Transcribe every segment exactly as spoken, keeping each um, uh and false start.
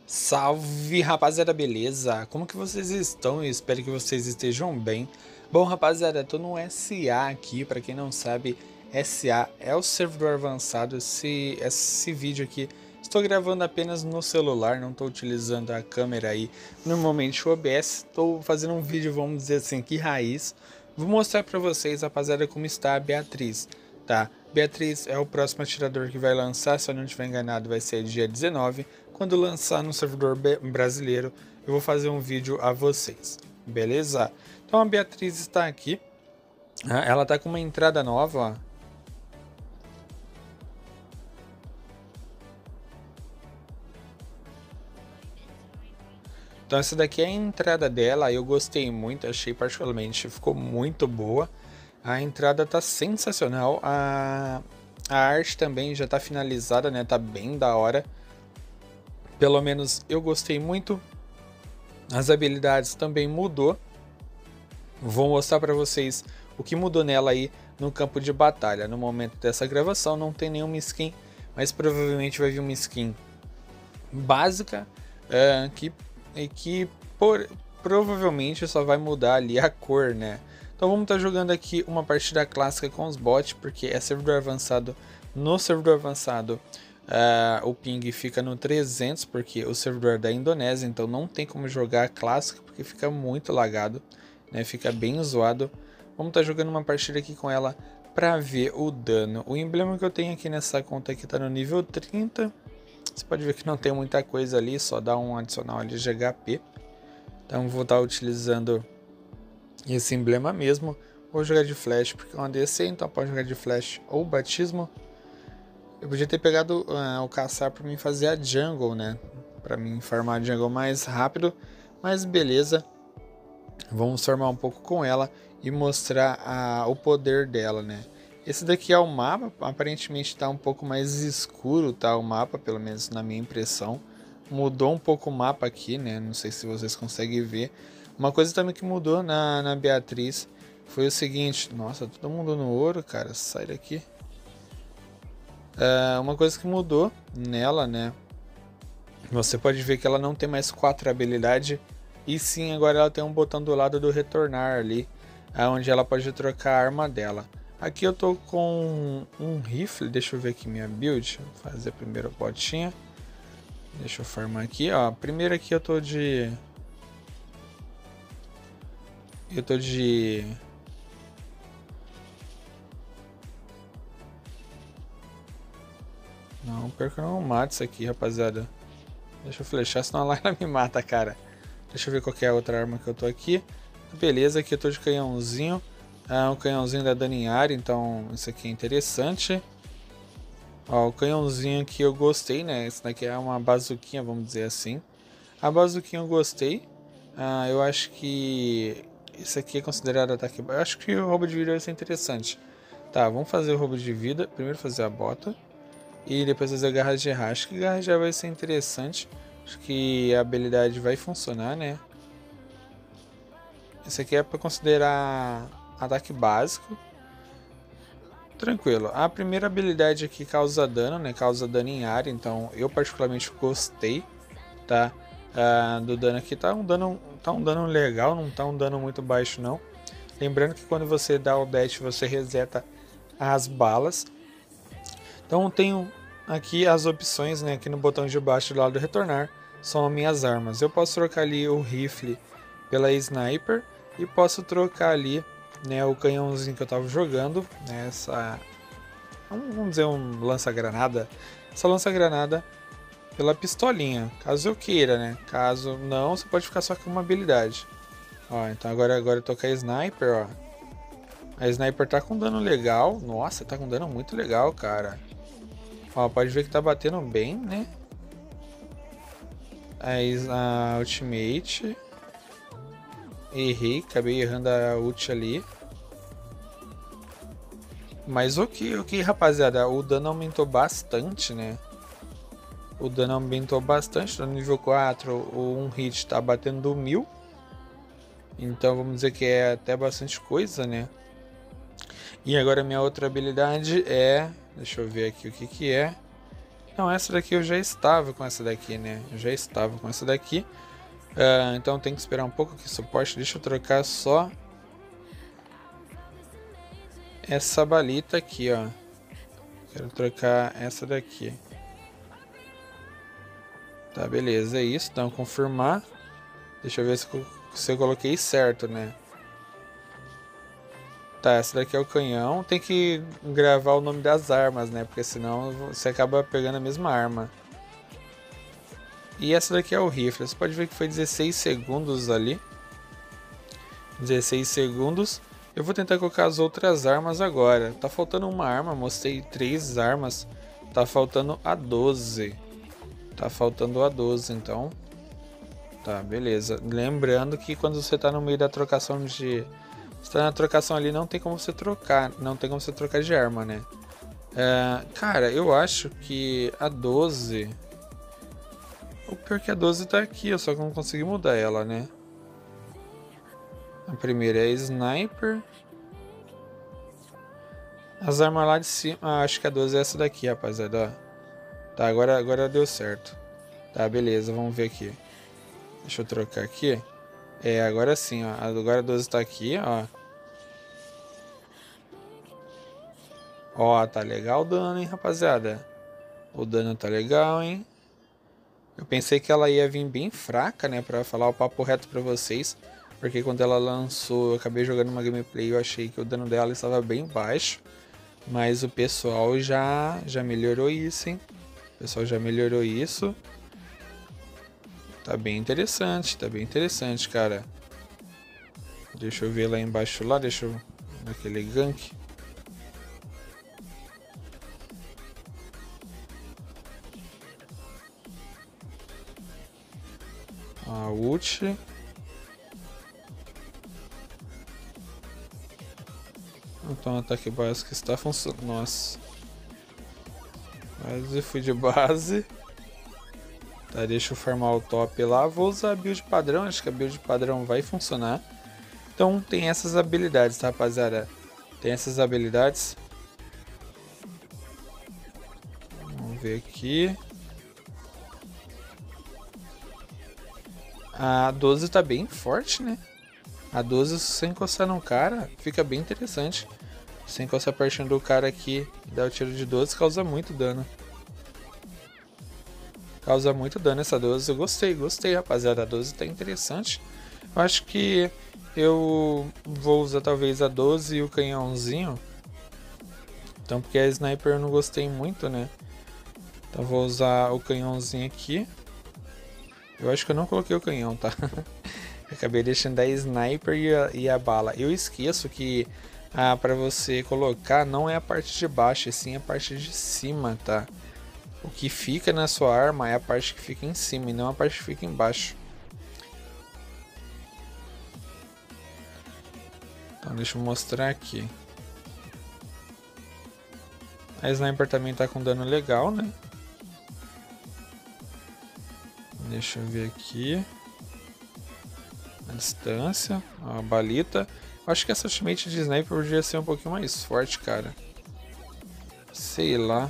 Salve, rapaziada, beleza? Como que vocês estão? Eu espero que vocês estejam bem. Bom, rapaziada, tô no S A aqui, pra quem não sabe, S A é o servidor avançado. Esse, esse vídeo aqui estou gravando apenas no celular, não estou utilizando a câmera aí, normalmente o O B S. Estou fazendo um vídeo, vamos dizer assim, que raiz. Vou mostrar pra vocês, rapaziada, como está a Beatriz, tá? Beatriz é o próximo atirador que vai lançar, se eu não estiver enganado, vai ser dia dezenove. Quando lançar no servidor brasileiro, eu vou fazer um vídeo a vocês, beleza? Então a Beatriz está aqui, ela tá com uma entrada nova, ó. Então essa daqui é a entrada dela, eu gostei muito, achei particularmente, ficou muito boa. A entrada tá sensacional, a, a arte também já tá finalizada, né? Tá bem da hora. Pelo menos eu gostei muito. As habilidades também mudou. Vou mostrar para vocês o que mudou nela aí no campo de batalha. No momento dessa gravação não tem nenhuma skin, mas provavelmente vai vir uma skin básica é, que, que por, provavelmente só vai mudar ali a cor, né? Então vamos estar tá jogando aqui uma partida clássica com os bots, porque é servidor avançado. No servidor avançado Uh, o ping fica no trezentos, porque o servidor é da Indonésia, então não tem como jogar clássico, porque fica muito lagado, né? Fica bem zoado. Vamos estar tá jogando uma partida aqui com ela para ver o dano. O emblema que eu tenho aqui nessa conta aqui está no nível trinta. Você pode ver que não tem muita coisa ali, só dá um adicional ali de H P. Então vou estar tá utilizando esse emblema mesmo. Vou jogar de flash, porque é uma D C, então pode jogar de flash ou batismo. Eu podia ter pegado uh, o caçar para mim fazer a jungle, né? Para mim farmar a jungle mais rápido. Mas beleza. Vamos farmar um pouco com ela e mostrar a, o poder dela, né? Esse daqui é o mapa. Aparentemente está um pouco mais escuro, tá? O mapa, pelo menos na minha impressão. Mudou um pouco o mapa aqui, né? Não sei se vocês conseguem ver. Uma coisa também que mudou na, na Beatriz foi o seguinte. Nossa, todo mundo no ouro, cara. Sai daqui. Uh, uma coisa que mudou nela, né? Você pode ver que ela não tem mais quatro habilidades. E sim, agora ela tem um botão do lado do retornar ali, onde ela pode trocar a arma dela. Aqui eu tô com um rifle. Deixa eu ver aqui minha build. Vou fazer a primeira botinha. Deixa eu farmar aqui, ó. Primeiro aqui eu tô de... Eu tô de... Não, perca não mata isso aqui, rapaziada. Deixa eu flechar, senão a Layla me mata, cara. Deixa eu ver qual é a outra arma que eu tô aqui. Beleza, aqui eu tô de canhãozinho. É um canhãozinho da dano em área, então isso aqui é interessante. Ó, o canhãozinho aqui eu gostei, né? Esse daqui é uma bazuquinha, vamos dizer assim. A bazuquinha eu gostei. Ah, eu acho que isso aqui é considerado ataque. Eu acho que o roubo de vida vai ser interessante. Tá, vamos fazer o roubo de vida. Primeiro fazer a bota. E depois fazer a garra de errar. Acho que a garra já vai ser interessante. Acho que a habilidade vai funcionar, né? Esse aqui é para considerar ataque básico. Tranquilo. A primeira habilidade aqui causa dano, né? Causa dano em área. Então eu particularmente gostei, tá? Ah, do dano aqui. Tá um dano, tá um dano legal, não tá um dano muito baixo não. Lembrando que quando você dá o dash, você reseta as balas. Então tenho aqui as opções, né? Aqui no botão de baixo do lado do retornar são as minhas armas. Eu posso trocar ali o rifle pela sniper e posso trocar ali, né, o canhãozinho que eu tava jogando, né, essa, vamos dizer, um lança-granada, essa lança-granada pela pistolinha, caso eu queira, né? Caso não, você pode ficar só com uma habilidade. Ó, então agora agora eu tô com a sniper, ó. A sniper tá com dano legal. Nossa, tá com dano muito legal, cara. Ó, pode ver que tá batendo bem, né? Aí a ultimate. Errei, acabei errando a ult ali. Mas ok, ok, rapaziada. O dano aumentou bastante, né? O dano aumentou bastante. No nível quatro, o um hit tá batendo mil. Então vamos dizer que é até bastante coisa, né? E agora minha outra habilidade é... Deixa eu ver aqui o que que é. Não, essa daqui eu já estava com essa daqui, né? Eu já estava com essa daqui. Uh, então tem que esperar um pouco aqui, suporte. Deixa eu trocar só essa balita aqui, ó. Quero trocar essa daqui. Tá, beleza, é isso. Então, confirmar. Deixa eu ver se, se eu coloquei certo, né? Tá, essa daqui é o canhão. Tem que gravar o nome das armas, né? Porque senão você acaba pegando a mesma arma. E essa daqui é o rifle. Você pode ver que foi dezesseis segundos ali. dezesseis segundos. Eu vou tentar colocar as outras armas agora. Tá faltando uma arma. Mostrei três armas. Tá faltando a doze. Tá faltando a doze, então. Tá, beleza. Lembrando que quando você tá no meio da trocação de... Você tá na trocação ali, não tem como você trocar. Não tem como você trocar de arma, né? É, cara, eu acho que a doze... O pior é que a doze tá aqui, eu só que não consegui mudar ela, né? A primeira é Sniper. As armas lá de cima... Ah, acho que a doze é essa daqui, rapaziada. Tá, agora, agora deu certo. Tá, beleza, vamos ver aqui. Deixa eu trocar aqui. É, agora sim, ó. Agora a doze tá aqui, ó. Ó, tá legal o dano, hein, rapaziada. O dano tá legal, hein. Eu pensei que ela ia vir bem fraca, né, pra falar o papo reto pra vocês. Porque quando ela lançou, eu acabei jogando uma gameplay e eu achei que o dano dela estava bem baixo. Mas o pessoal já, já melhorou isso, hein. O pessoal já melhorou isso. Tá bem interessante, tá bem interessante, cara. Deixa eu ver lá embaixo lá, deixa eu... Naquele gank. A ult. Então o ataque básico está funcionando. Nossa. Mas eu fui de base. Tá, deixa eu farmar o top lá. Vou usar a build padrão. Acho que a build padrão vai funcionar. Então tem essas habilidades, tá, rapaziada? Tem essas habilidades. Vamos ver aqui. A doze tá bem forte, né? A doze, se você encostar no cara, fica bem interessante. Se você encostar pertinho do cara aqui e dar o tiro de doze, causa muito dano. Causa muito dano essa doze. Eu gostei, gostei, rapaziada. A doze tá interessante. Eu acho que eu vou usar talvez a doze e o canhãozinho. Então, porque a sniper eu não gostei muito, né? Então vou usar o canhãozinho aqui. Eu acho que eu não coloquei o canhão, tá? Acabei deixando a sniper e a, e a bala. Eu esqueço que ah, para você colocar não é a parte de baixo, e sim a parte de cima, tá? O que fica na sua arma é a parte que fica em cima e não a parte que fica embaixo. Então deixa eu mostrar aqui. A sniper também tá com dano legal, né? Deixa eu ver aqui. A distância, a balita. Eu acho que essa ultimate de sniper podia ser um pouquinho mais forte, cara. Sei lá.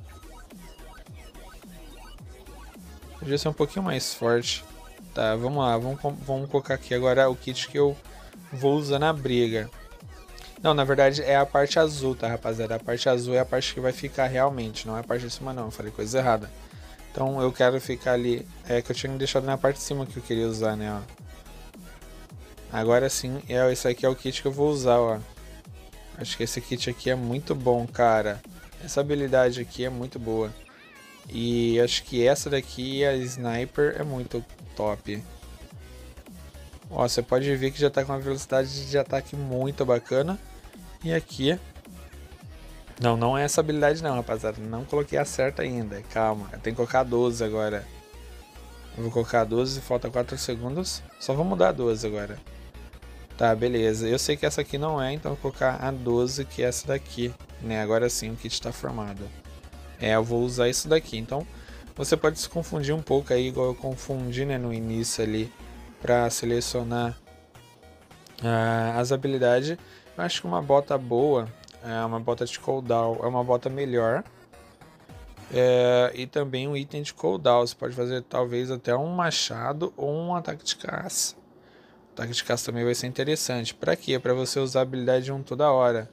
Podia ser um pouquinho mais forte. Tá, vamos lá. Vamos, vamos colocar aqui agora o kit que eu vou usar na briga. Não, na verdade é a parte azul, tá, rapaziada? A parte azul é a parte que vai ficar realmente. Não é a parte de cima, não. Eu falei coisa errada. Então eu quero ficar ali... É que eu tinha deixado na parte de cima que eu queria usar, né, ó. Agora sim, é, esse aqui é o kit que eu vou usar, ó. Acho que esse kit aqui é muito bom, cara. Essa habilidade aqui é muito boa. E acho que essa daqui, a Sniper, é muito top. Ó, você pode ver que já tá com uma velocidade de ataque muito bacana. E aqui... Não, não é essa habilidade não, rapaziada. Não coloquei a certa ainda. Calma, eu tenho que colocar a doze agora. Eu vou colocar a doze, falta quatro segundos. Só vou mudar a doze agora. Tá, beleza. Eu sei que essa aqui não é, então eu vou colocar a doze, que é essa daqui, né? Agora sim o kit está formado. É, eu vou usar isso daqui. Então, você pode se confundir um pouco aí, igual eu confundi, né, no início ali, para selecionar uh, as habilidades. Eu acho que uma bota boa, é uma bota de cooldown, é uma bota melhor. É, e também um item de cooldown. Você pode fazer talvez até um machado ou um ataque de caça. O ataque de caça também vai ser interessante. Pra quê? Pra você usar a habilidade um toda hora.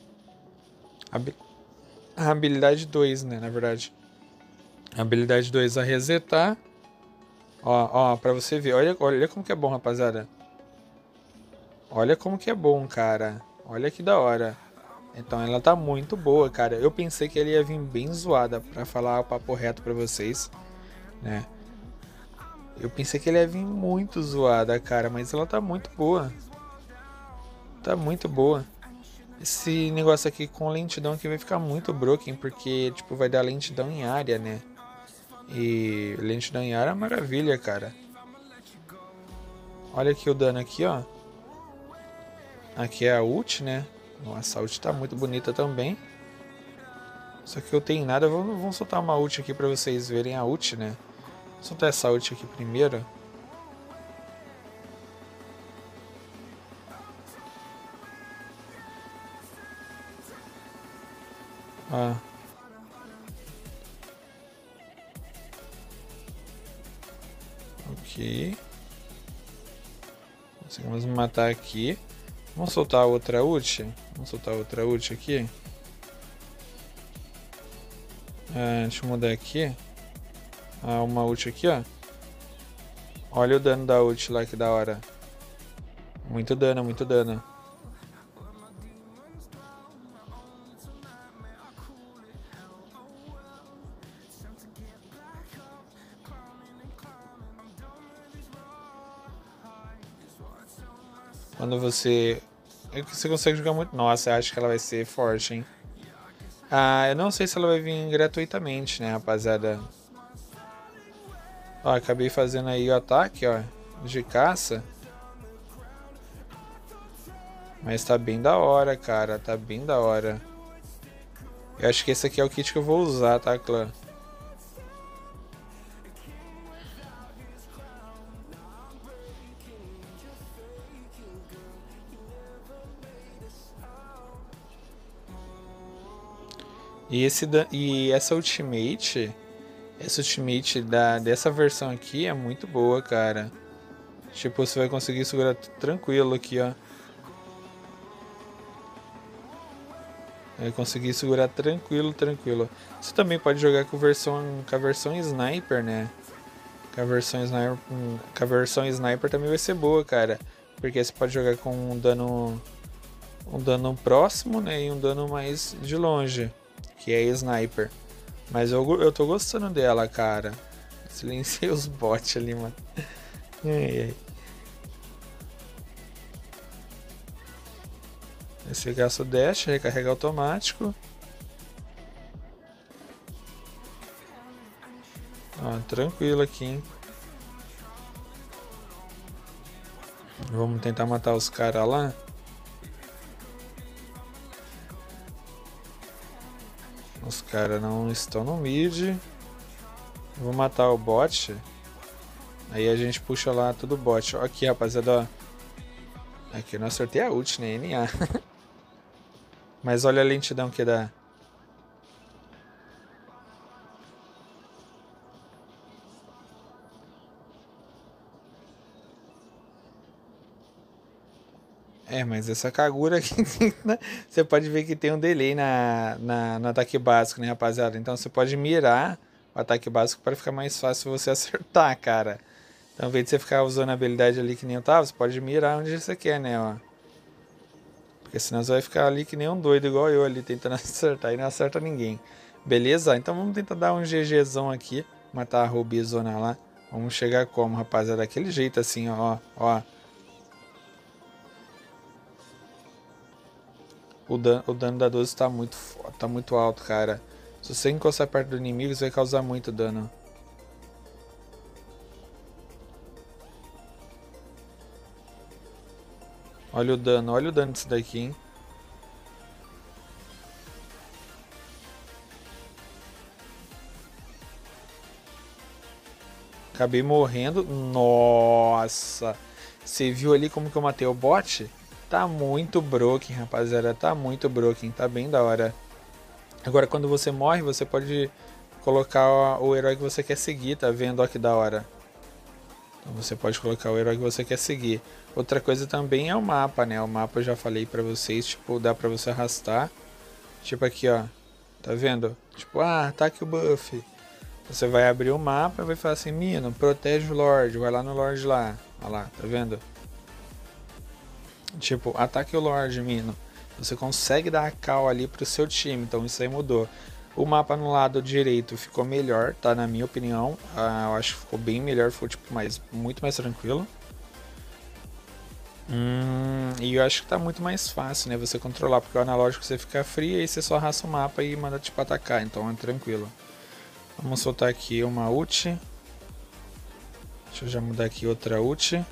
A habilidade dois, né? Na verdade. A habilidade dois a resetar. Ó, ó, pra você ver. Olha, olha como que é bom, rapaziada. Olha como que é bom, cara. Olha que da hora. Então ela tá muito boa, cara. Eu pensei que ela ia vir bem zoada, pra falar o papo reto pra vocês, né? Eu pensei que ela ia vir muito zoada, cara, mas ela tá muito boa. Tá muito boa. Esse negócio aqui com lentidão aqui vai ficar muito broken, porque, tipo, vai dar lentidão em área, né? E lentidão em área é maravilha, cara. Olha aqui o dano aqui, ó. Aqui é a ult, né? Nossa, a ult tá muito bonita também. Só que eu tenho nada. Vamos, vamos soltar uma ult aqui pra vocês verem a ult, né? Vou soltar essa ult aqui primeiro. Ó. Ok. Conseguimos matar aqui. Vamos soltar outra ult. Vamos soltar outra ult aqui. Ah, deixa eu mudar aqui. Ah, uma ult aqui, ó. Olha o dano da ult lá, que da hora. Muito dano, muito dano. Quando você... Você consegue jogar muito... Nossa, eu acho que ela vai ser forte, hein? Ah, eu não sei se ela vai vir gratuitamente, né, rapaziada? Ó, acabei fazendo aí o ataque, ó, de caça. Mas tá bem da hora, cara. Tá bem da hora. Eu acho que esse aqui é o kit que eu vou usar, tá, clã? E, esse, e essa ultimate... Essa ultimate da, dessa versão aqui é muito boa, cara. Tipo, você vai conseguir segurar tranquilo aqui, ó. Vai conseguir segurar tranquilo, tranquilo. Você também pode jogar com, versão, com a versão Sniper, né? Com a versão Sniper, com a versão Sniper também vai ser boa, cara. Porque você pode jogar com um dano, um dano próximo, né? E um dano mais de longe, que é Sniper. Mas eu, eu tô gostando dela, cara. Silenciei os bots ali, mano. Ai, ai. Esse gasta o dash, recarrega automático. Ó, tranquilo aqui, hein? Vamos tentar matar os caras lá. Os caras não estão no mid. Vou matar o bot. Aí a gente puxa lá tudo bot. Ó, aqui, rapaziada, ó. Aqui eu não acertei a ult, né? N A. Mas olha a lentidão que dá. É, mas essa Kagura aqui, né? Você pode ver que tem um delay na, na, no ataque básico, né, rapaziada? Então você pode mirar o ataque básico para ficar mais fácil você acertar, cara. Então, ao invés de você ficar usando a habilidade ali que nem eu tava, você pode mirar onde você quer, né, ó. Porque senão você vai ficar ali que nem um doido, igual eu ali, tentando acertar e não acerta ninguém. Beleza? Então vamos tentar dar um GGzão aqui, matar a Rubizona lá. Vamos chegar como, rapaziada? Daquele jeito assim, ó, ó. O dano, o dano da doze tá muito, tá muito alto, cara. Se você encostar perto do inimigo, você vai causar muito dano. Olha o dano, olha o dano disso daqui, hein. Acabei morrendo. Nossa. Você viu ali como que eu matei o bot? Tá muito broken, rapaziada. Tá muito broken. Tá bem da hora. Agora, quando você morre, você pode colocar o herói que você quer seguir, tá vendo? Olha que da hora. Então você pode colocar o herói que você quer seguir. Outra coisa também é o mapa, né? O mapa eu já falei pra vocês, tipo, dá pra você arrastar. Tipo aqui, ó. Tá vendo? Tipo, ah, ataque o buff. Você vai abrir o mapa e vai falar assim, Mino, protege o Lorde. Vai lá no Lorde lá. Olha lá, tá vendo? Tipo, ataque o Lorde, Mino. Você consegue dar a cal ali pro seu time, então isso aí mudou. O mapa no lado direito ficou melhor, tá? Na minha opinião. Ah, eu acho que ficou bem melhor, ficou tipo, mais, muito mais tranquilo. Hum, e eu acho que tá muito mais fácil, né? Você controlar, porque o analógico você fica frio e você só arrasta o mapa e manda tipo atacar, então é tranquilo. Vamos soltar aqui uma ult. Deixa eu já mudar aqui outra ult.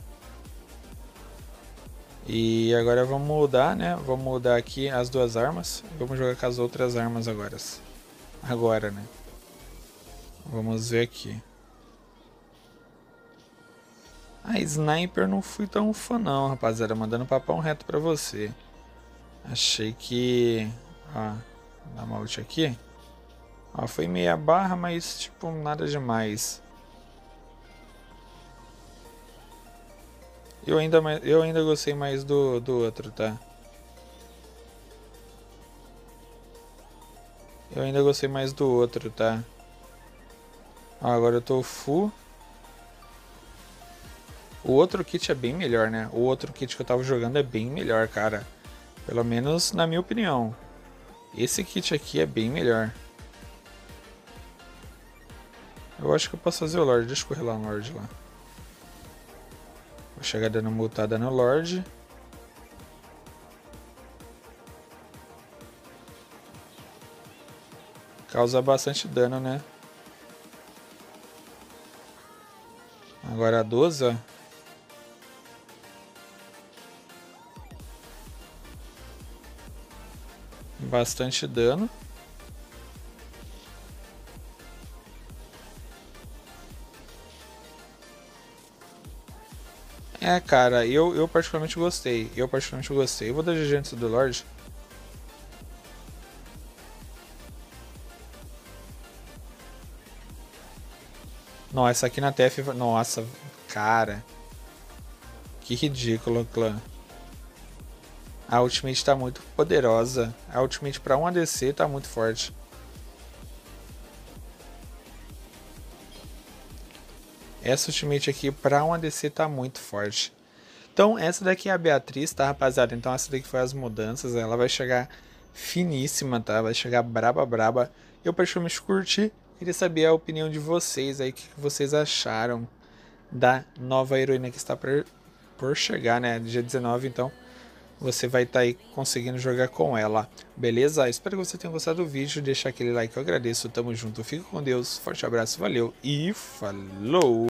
E agora vamos mudar, né? Vamos mudar aqui as duas armas. Vamos jogar com as outras armas agora. Agora, né? Vamos ver aqui. A Sniper não fui tão fã não, rapaziada. Mandando papão reto pra você. Achei que... Ó, dá uma ult aqui. Ó, foi meia barra, mas tipo, nada demais. Eu ainda, eu ainda gostei mais do, do outro, tá? Eu ainda gostei mais do outro, tá? Ó, agora eu tô full. O outro kit é bem melhor, né? O outro kit que eu tava jogando é bem melhor, cara. Pelo menos na minha opinião. Esse kit aqui é bem melhor. Eu acho que eu posso fazer o Lorde. Deixa eu correr lá no Lorde lá. Vou chegar dando multada no Lorde. Causa bastante dano, né? Agora a doze, ó. Bastante dano. É, cara, eu, eu particularmente gostei. Eu particularmente gostei. Eu vou dar G G antes do Lorde. Nossa, essa aqui na T F... Nossa, cara. Que ridículo, clã. A ultimate tá muito poderosa. A ultimate pra um A D C tá muito forte. Essa ultimate aqui pra um A D C tá muito forte. Então essa daqui é a Beatriz, tá, rapaziada? Então essa daqui foi as mudanças. Ela vai chegar finíssima, tá? Vai chegar braba, braba. Eu particularmente curti. Queria saber a opinião de vocês aí. O que vocês acharam da nova heroína que está por, por chegar, né? Dia dezenove, então você vai estar tá aí conseguindo jogar com ela, beleza? Espero que você tenha gostado do vídeo, deixa aquele like, eu agradeço, tamo junto, fica com Deus, forte abraço, valeu e falou!